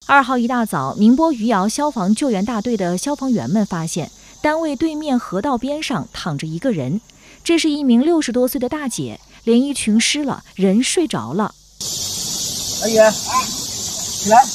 2号一大早，宁波余姚消防救援大队的消防员们发现，单位对面河道边上躺着一个人，这是一名60多岁的大姐，连衣裙湿了，人睡着了。 阿姨，起来，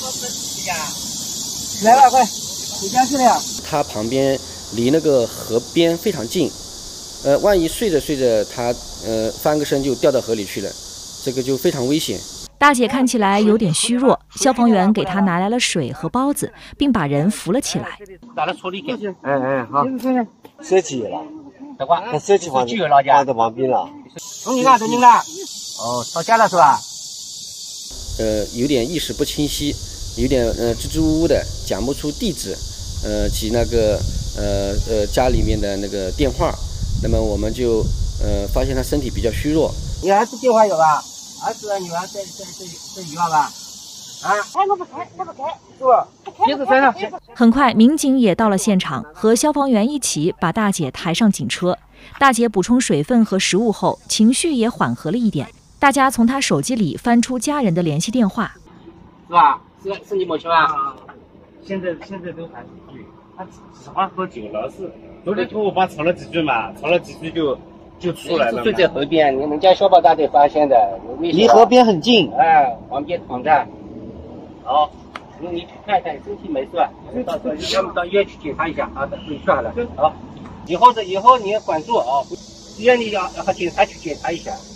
起来了，快，回家去了呀。 他旁边离那个河边非常近，万一睡着睡着，他翻个身就掉到河里去了，这个就非常危险。 大姐看起来有点虚弱，消防员给她拿来了水和包子，并把人扶了起来。 打了处理去。 好。手机有了， 等会儿， 手机放在旁边了。 从你那走进来。哦，到家了是吧？ 有点意识不清晰，有点支支吾吾的，讲不出地址，及那个家里面的那个电话。那么我们就发现他身体比较虚弱。 你儿子电话有吧？儿子女儿在医院吧？啊？我不开，是吧？鞋子穿上。 很快，民警也到了现场，和消防员一起把大姐抬上警车。大姐补充水分和食物后，情绪也缓和了一点。大家从她手机里翻出家人的联系电话， 是吧？是你母亲吧？现在都还是他吃饭喝酒了，是昨天跟我爸吵了几句嘛，吵了几句就出来了。睡在河边，你们家消防大队发现的， 离河边很近。 哎，旁边躺着。好，你看一看，身体没事吧？要么到医院去检查一下啊，等回去好了。好，以后你要管住啊，医院里要和警察去检查一下。